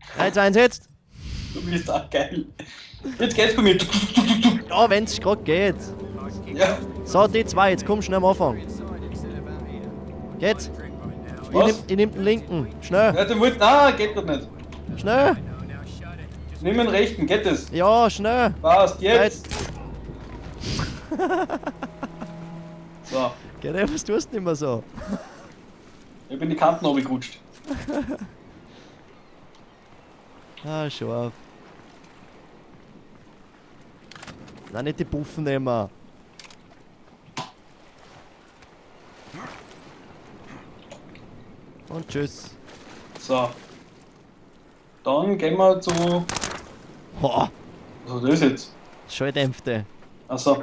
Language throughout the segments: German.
3, 2, 1, jetzt! Du bist auch geil. Jetzt geht's bei mir. Ja, wenn's grad geht. Ja. So, die zwei, jetzt komm schnell am Anfang. Geht's? Was? Ich nehm den linken. Schnell, Ja, der wollte. Nein, geht doch nicht. schnell. Nimm den rechten, geht es? Ja, schnell. Passt, jetzt. So. Geh, was tust du nicht mehr so? Ich bin die Kanten runtergerutscht. Ah, scharf. Nein, nicht die Puffen nehmen. Und tschüss. So. Dann gehen wir zu. Boah, Was ist das jetzt? Schalldämpfte. Achso.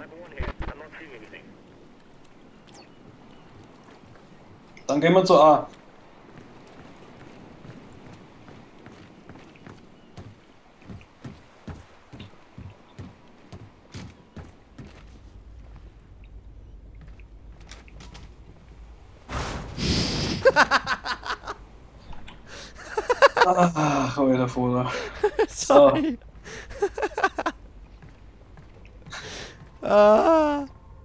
Dann gehen wir zu A. Ach, alter Vater. Sorry. Ah.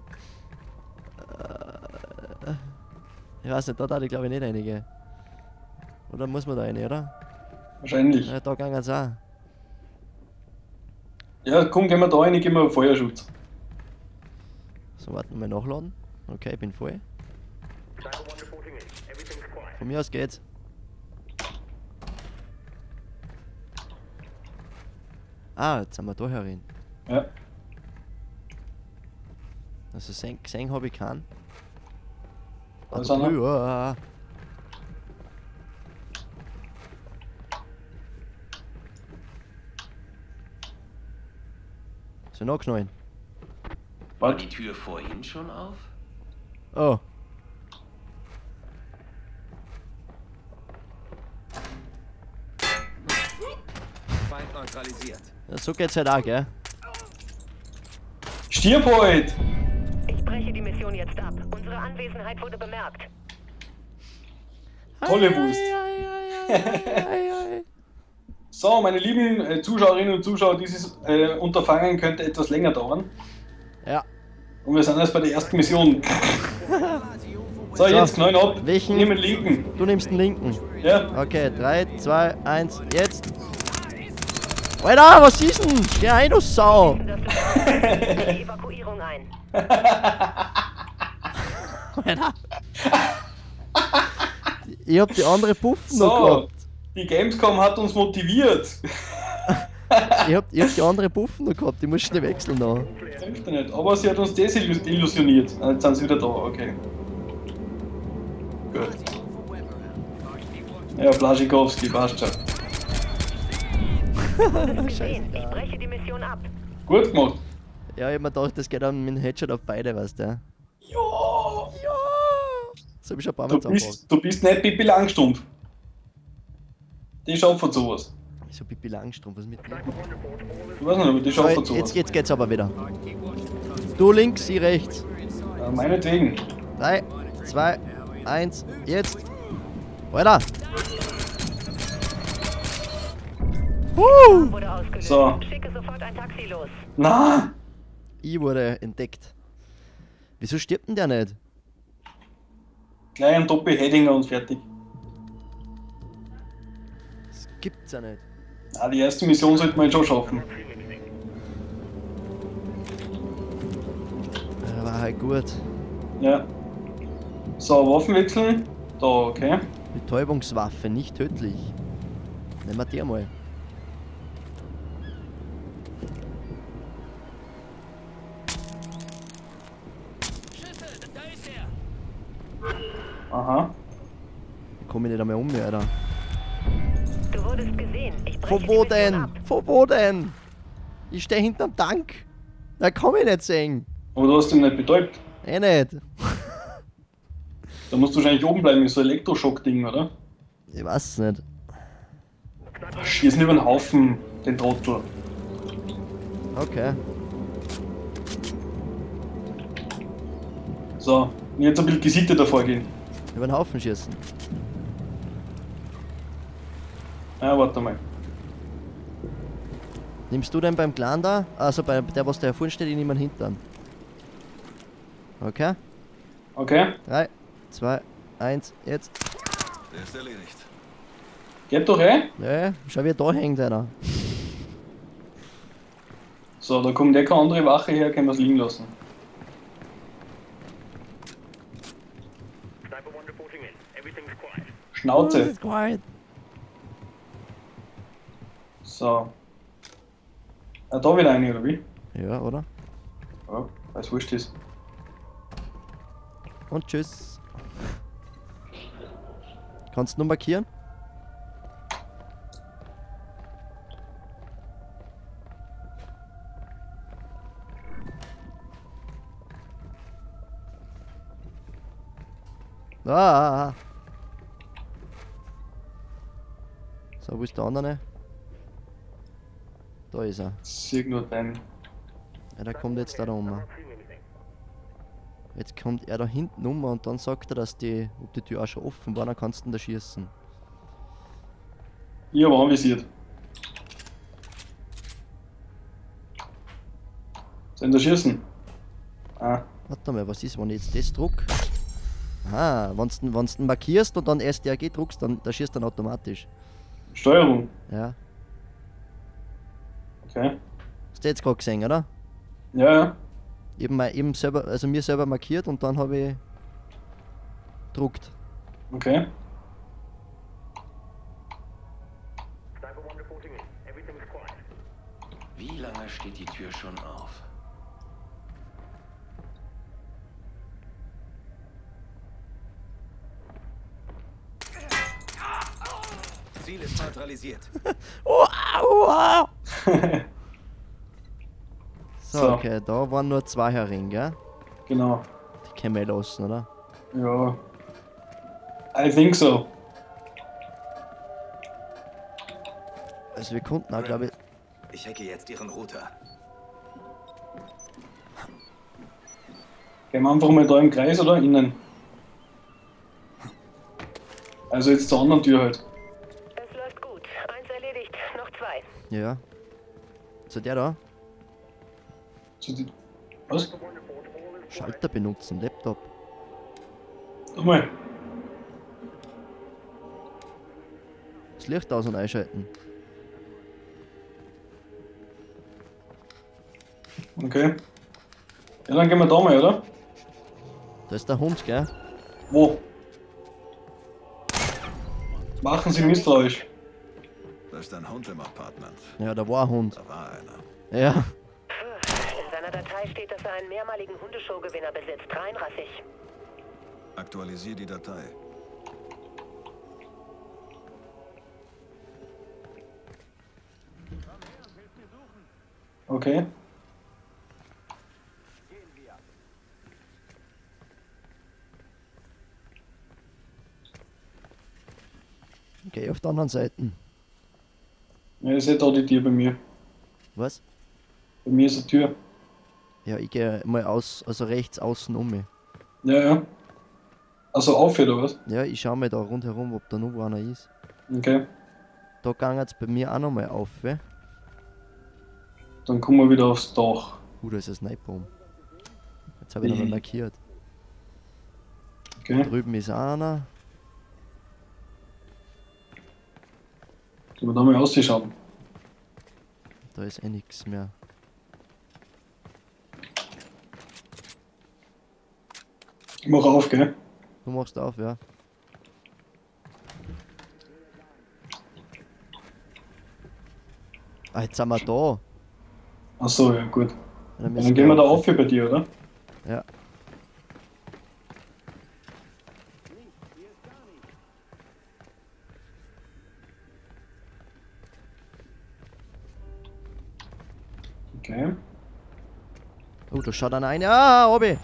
Ich weiß nicht, da darf ich glaube ich nicht einige. Oder muss man da eine, oder? Wahrscheinlich. Ja, da gehen sie auch. Ja, komm, gehen wir da rein, gehen wir auf Feuerschutz. So, warten wir nachladen. Okay, ich bin voll. Von mir aus geht's. Ah, jetzt sind wir da herin. Ja. Also gesehen habe ich keinen. Ah, Was da haben wir? drüben, ah. So, noch knallen. War die Tür vorhin schon auf? Oh. Feind neutralisiert. Ja, so geht's halt auch, gell? Stirb halt! Ich breche die Mission jetzt ab. Unsere Anwesenheit wurde bemerkt. Tolle Wurst. So, meine lieben Zuschauerinnen und Zuschauer, dieses Unterfangen könnte etwas länger dauern. Ja. Und wir sind erst bei der ersten Mission. So, jetzt knallen ab. Welchen? Ich nehme den linken. Du nimmst den linken. Ja. Okay, 3, 2, 1, jetzt. Alter, was ist denn? Geh ein, du Sau! Das die Evakuierung ein. Alter. Ich hab die andere Puffen noch So, gehabt. die Gamescom hat uns motiviert. Ich hab die andere Puffen noch gehabt, die muss schnell wechseln noch. Hilft ja nicht, aber sie hat uns desillusioniert. Ah, jetzt sind sie wieder da, okay. Gut. Ja, Blaschikowski, passt schon. Gesehen. Ich breche die Mission ab. Gut gemacht. Ja, ich hab mir gedacht, das geht dann mit dem Headshot auf beide, weißt du? Ja! Ja! Das hab ich schon ein paar Mal zusammengebracht. Du bist nicht Pippi Langstrumpf. Die schaffen sowas. So Pippi Langstrumpf, was mit dir? Ich weiß nicht, aber die So, schaffen sowas. jetzt geht's aber wieder. Du links, ich rechts. Ja, meinetwegen. 3, 2, 1, jetzt. Weiter! Wurde ausgelöst. So. Schicke sofort ein Taxi los. Na! Ich wurde entdeckt. Wieso stirbt denn der nicht? Gleich ein Doppel-Headinger und fertig. Das gibt's ja nicht. Na, die erste Mission sollte man schon schaffen. Ja, war halt gut. Ja. So, Waffen wechseln. Da, okay. Betäubungswaffe, nicht tödlich. Nehmen wir die mal. Aha. Komm ich nicht einmal um, Alter. Du wurdest gesehen. Ich breche Von die wo Mission denn? ab. Von wo denn? Ich stehe hinterm Tank. Da kann ich nicht sehen. Aber du hast ihn nicht betäubt. Eh nicht. Da musst du wahrscheinlich oben bleiben, ist so ein Elektroschock-Ding, oder? Ich weiß es nicht. Schießen über den Haufen, den Trottel. Okay. So, und jetzt ein bisschen gesitteter vorgehen. Über den Haufen schießen. Ja, warte mal. Nimmst du den beim Clan da? Also bei der, was da vorne steht, ich nehme ihn hintern. Okay? Okay. 3, 2, 1, jetzt. Der ist erledigt. Geht doch eh. Ja, schau wie da hängt einer. So, da kommt eh keine andere Wache her, können wir es liegen lassen. Schnauze. Quiet. So. Ah, da wieder eine, oder wie? Ja, oder? Ja, weil es wurscht ist. Und tschüss. Kannst du nur markieren? Ah. So, wo ist der andere? Da ist er. Sieg nur dein. Ja, der kommt jetzt da rum. Jetzt kommt er da hinten um und dann sagt er, dass die, ob die Tür auch schon offen war, dann kannst du ihn da schießen. Ich habe anvisiert. Sind da schießen? Ah, Warte mal, was ist, wenn ich jetzt das druck? Ah, wenn du markierst und dann STRG druckst, dann der schießt dann automatisch. Steuerung. Ja. Okay. Hast du jetzt gerade gesehen, oder? Ja, ja. Eben selber, also mir selber markiert und dann habe ich druckt. Okay. Wie lange steht die Tür schon auf? Ziel ist neutralisiert. Oh, aua! So, So. okay, da waren nur 2 herin, gell? Genau. Die können wir lassen, oder? Ja. I think so. Also wir konnten auch, glaube ich... Ich hacke jetzt Ihren Router. Gehen wir einfach mal da im Kreis oder innen? Also jetzt zur anderen Tür halt. Es läuft gut. 1 erledigt, noch 2. Ja. So, der da. Zu die... Was? Schalter benutzen, Laptop. Nochmal. Das Licht aus- und einschalten. Okay. Ja, dann gehen wir da mal, oder? Da ist der Hund, gell? Wo? Machen Sie misstrauisch. Da ist ein Hund im Apartment. Ja, da war ein Hund. Da war einer. Ja. In seiner Datei steht, dass er einen mehrmaligen Hundeshow-Gewinner besitzt. Reinrassig. Aktualisier die Datei. Okay. Okay, auf der anderen Seite. Ja, ich sehe da die Tür bei mir. Was? Bei mir ist eine Tür. Ja, ich gehe mal aus, also rechts außen um mich. Ja, ja. Also auf oder was? Ja, ich schaue mal da rundherum, ob da noch einer ist. Okay. Da ging jetzt bei mir auch nochmal auf, weh? Dann kommen wir wieder aufs Dach. Da ist ein Sniper. Jetzt habe ich nochmal markiert. Da Okay. drüben ist einer. Gehen wir da mal ausschauen. Da ist eh nichts mehr. Ich mach auf, gell? Du machst auf, ja. Ah, jetzt sind wir da. Achso, ja gut. Dann Dann gehen wir da auf hier bei dir, oder? Ja. Okay. Oh, da schaut einer rein. Ah, obi!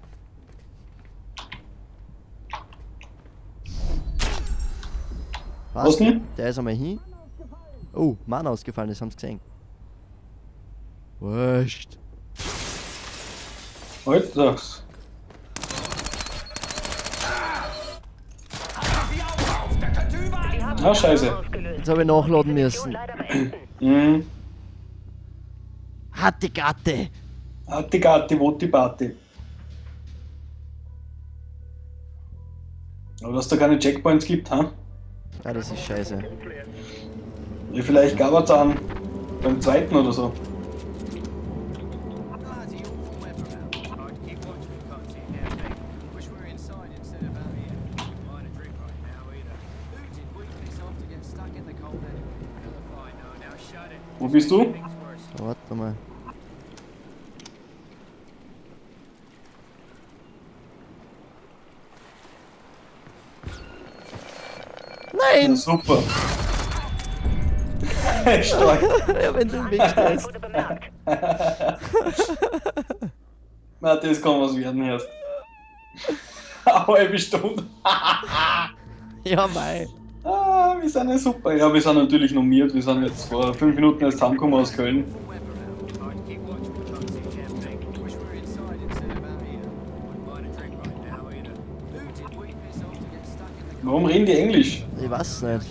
Was denn? Der ist einmal hin. Oh, Mann ausgefallen, das haben sie gesehen. Wurscht. Heute das. Sie haben Ah, scheiße. ausgelöst. Jetzt habe ich nachladen Mission müssen. leider beenden. Mhm. Hatte Gatte. Atti Gatti, Wotti Batti. Aber dass da keine Checkpoints gibt, ha? Ja, das ist scheiße. Ja, vielleicht gab es einen beim zweiten oder so. Wo bist du? Warte mal. Ja, Nein! super. Stark. Ja, wenn du im Weg stehst. Wurde bemerkt. Na, das kann was werden erst. Eine halbe Stunde. Ja, mei. Ah, wir sind ja super. Ja, wir sind natürlich normiert. Wir sind jetzt vor 5 Minuten erst heimgekommen aus Köln. Warum reden die Englisch? Ich weiß nicht.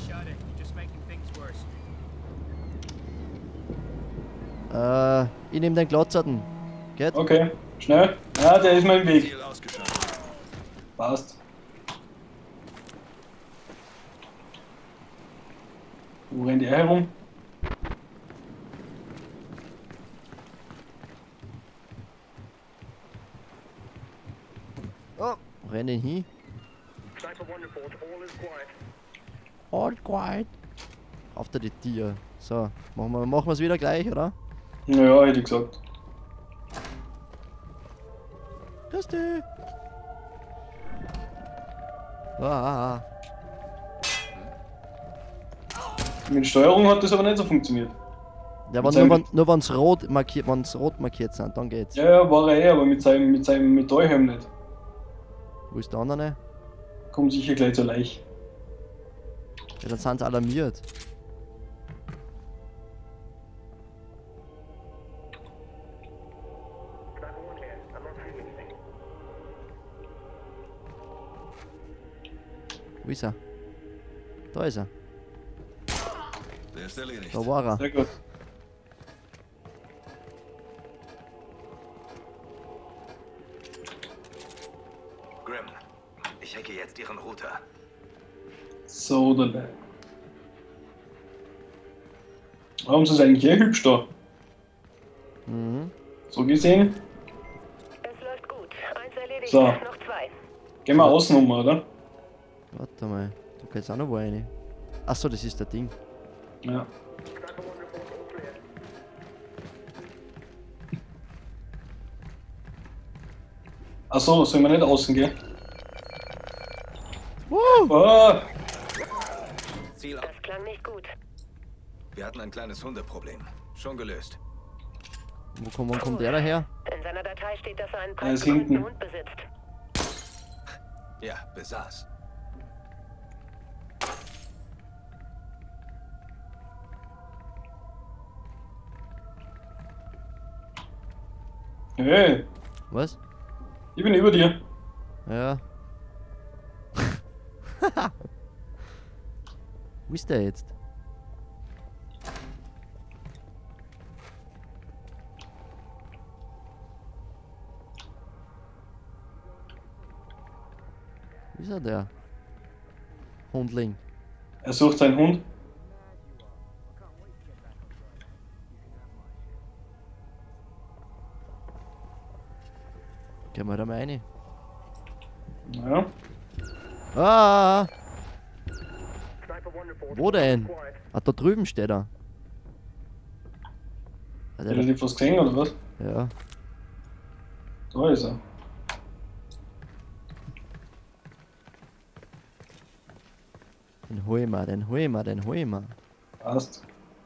Ich nehme den Glotzerten. Geht? Okay, schnell. Ja, der ist mir im Weg. Ziel ausgeschaltet. Passt. Wo rennt er herum? Oh, renne hin. All quiet. Auf der die Tier. So, machen wir es wieder gleich, oder? Ja, hätte ich gesagt. Grüß dich. Ah. Mit Steuerung hat das aber nicht so funktioniert. Ja, aber Mit nur wenn es rot markiert sind, dann geht's. Ja, ja, war er eh, aber mit seinem Metallhelm nicht. Wo ist der andere? Kommt sicher gleich zur Leiche. Ja, dann sind sie alarmiert. Wo ist er? Da ist er. Der ist erledigt. Da war er. Sehr gut. Grim, ich hacke jetzt Ihren Router. So, dann. Warum ist das eigentlich eh hübsch da? Mhm. So gesehen. Es läuft gut. Eins erledigt, So. noch 2. Gehen wir außen um, oder? Warte mal. Da geht's auch noch wo rein. Achso, das ist der Ding. Ja. Achso, sollen wir nicht außen gehen? Oh, Ziel Das klang nicht gut. Wir hatten ein kleines Hundeproblem. Schon gelöst. Wann kommt der daher? In seiner Datei steht, dass er einen Er ist preisgekrönten hinten. Hund besitzt. Ja, besaß. hey, Was? ich bin über dir. Ja. Wo ist der jetzt? Wo ist er der? Hundling. Er sucht seinen Hund. Gehen wir da mal rein. Ja. Ah! Wo denn? Ah, da drüben steht er. Ah, Hat er dich was gesehen oder was? ja. Da ist er. Den hol ich mal, den hol ich mal, den hol ich mal. Passt.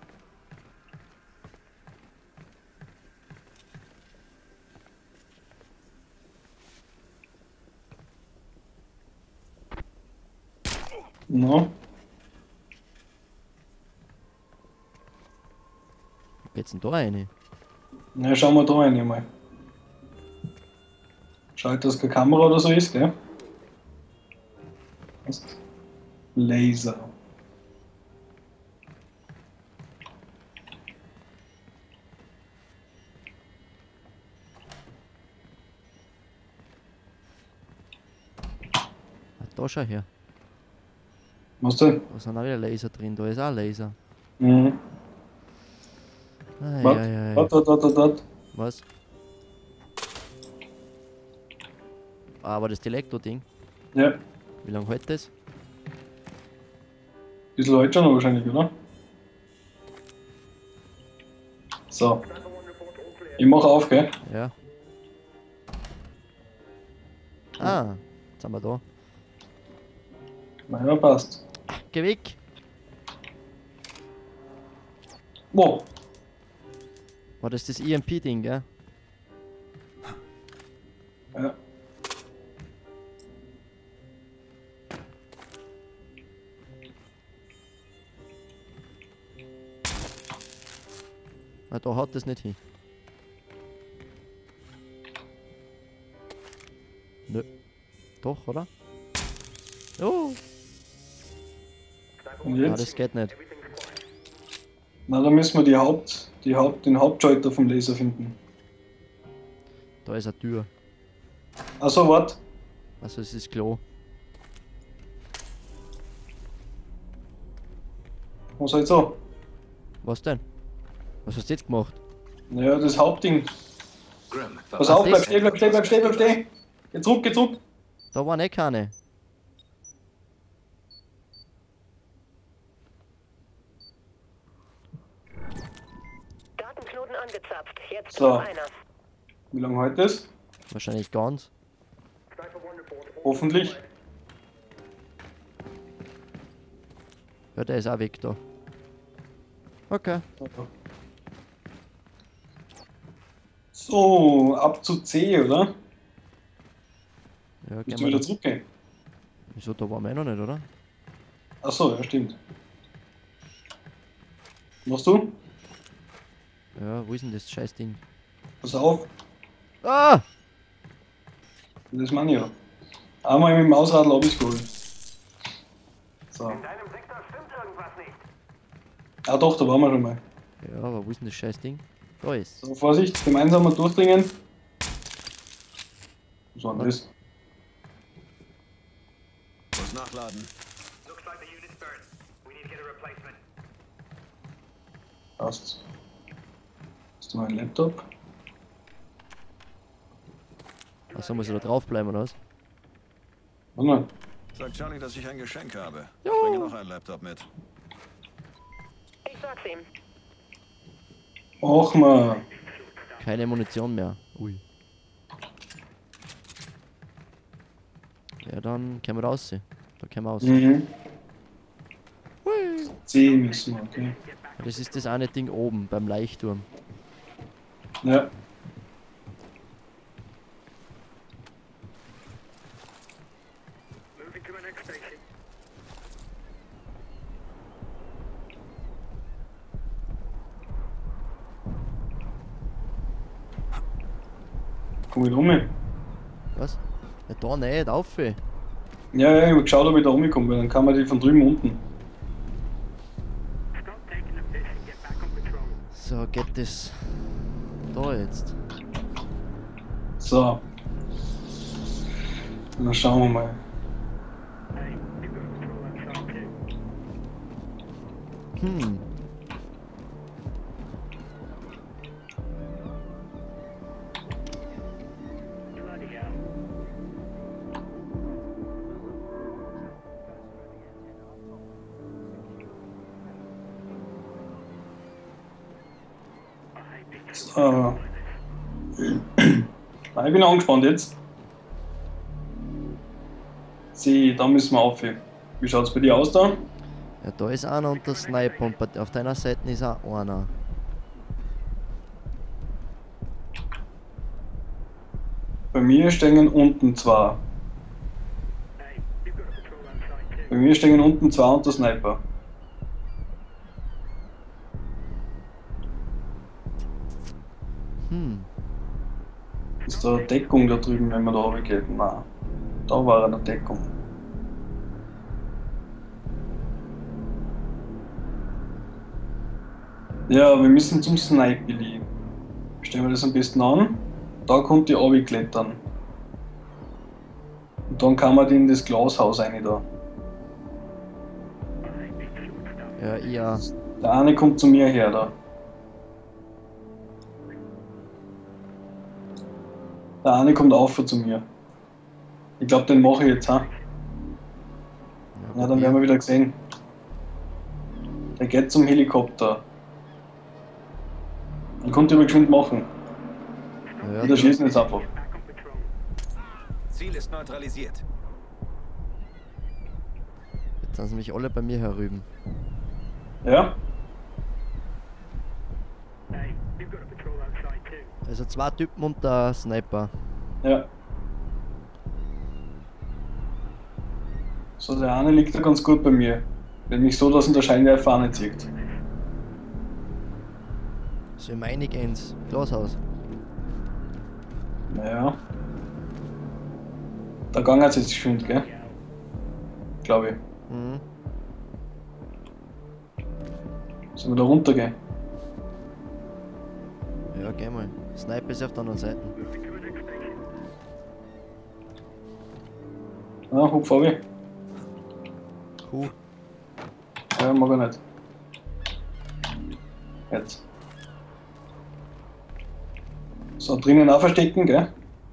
No. Wo geht's denn da rein? Na, schauen wir da rein mal. Schaut, dass keine Kamera oder so ist, gell? Passt. Laser. da schau her. Was denn? Da sind auch wieder Laser drin, da ist auch Laser. Mhm. Ei. Warte. Was? Ah, aber das Elektro-Ding, Ja, wie lange hält das? bisschen halt schon wahrscheinlich, oder? So. Ich mach auf, gell? Ja. Ah, jetzt sind wir da. Na ja, passt. Geh weg! Wo? War das das EMP-Ding, gell? Ja. Ah, da haut das nicht hin. Nö. Doch, oder? Oh! Und Ah, jetzt? das geht nicht. Na, da müssen wir den Hauptschalter vom Laser finden. Da ist eine Tür. Achso, warte. Also es ist Klo. Was halt so? Was denn? Was hast du jetzt gemacht? Naja, das Hauptding. Grim, Pass auf, das? bleib stehen. Geh zurück. Da waren eh keine. Datenknoten angezapft. Jetzt So. noch einer. Wie lange heute ist? Wahrscheinlich ganz. Hoffentlich. Ja, der ist auch weg da. Okay. So, ab zu C, oder? Ja, Bist gehen du wir wieder da. zurückgehen? Wieso, da waren wir eh noch nicht, oder? Achso, ja, stimmt. Machst du? Ja, wo ist denn das Scheißding? Pass auf, Ah! das meine ich ja. Einmal mit dem Ausradl hab ich's geholt. So. In deinem Sektor stimmt irgendwas nicht. Ah doch, da waren wir schon mal. Ja, aber wo ist denn das Scheißding? Da ist. So, Vorsicht, gemeinsam mal durchdringen. Was war denn das? Muss nachladen. Looks like the unit's burned. We need to get a replacement. Passt. Ist mein Laptop? Achso, muss ich da draufbleiben, oder was? Warte. Sag Charlie, dass ich ein Geschenk habe. Jo. Ich bringe noch einen Laptop mit. Ich sag's ihm. Och mal. Keine Munition mehr. Ui. Ja, dann können wir raus. Da können wir raus. Mhm. C müssen wir, okay. Ja, das ist das eine Ding oben beim Leuchtturm. Ja. Moving to the next station. Komm ich da rum? Was? Ja, da nicht, auf. Ja, ich hab geschaut, ob ich da rumkomme, weil dann kann man die von drüben unten. Stop taking the piss and get back on patrol. So, geht das. Da jetzt. So. Dann schauen wir mal. Hey, you've got control outside too. Hm. Bloody hell. So. Ah, ich bin angespannt jetzt. C, da müssen wir aufheben. Wie schaut's bei dir aus da? Ja, da ist einer und der Sniper und auf deiner Seite ist auch einer. Bei mir stehen unten zwei. Hey, you've got control outside too. Bei mir stehen unten zwei und der Sniper. Hm. Ist da Deckung da drüben, wenn man da runtergeht? Nein. Da war eine Deckung. Ja, wir müssen zum Sniper. Stellen wir das am besten an. Da kommt die runterklettern. Und Und dann kann man die in das Glashaus rein da. Ja, ja. Der eine kommt zu mir her da. Der eine kommt auf zu mir. Ich glaube, den mache ich jetzt, ha? Ja, dann werden wir wieder gesehen. Der geht zum Helikopter. Den konnte ich aber geschwind machen. Ja, Wieder schießen jetzt einfach. Ziel ist neutralisiert. jetzt sind sie mich alle bei mir herüben. Ja? Also 2 Typen und der Sniper. Ja. So, der eine liegt da ganz gut bei mir. Nämlich so, dass ihn der Scheinwerfer auch nicht sieht. So im Einig ins Glashaus. Naja. Der Gang hat jetzt geschwind, gell? Glaube ich. Mhm. Sollen wir da runtergehen? Ja, geh mal. Sniper ist auf der anderen Seite. Ja, hupf ab. Cool. Ja, mag er nicht. Jetzt. So, drinnen auch verstecken, gell?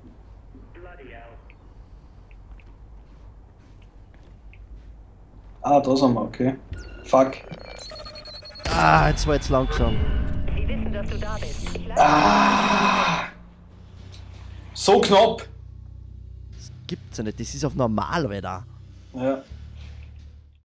Ah, da sind wir, okay. Fuck. Ah, jetzt war jetzt langsam. Sie wissen, dass du da bist. Ich leite So knapp! Das gibt's ja nicht. Das ist auf normal, Alter. Ja.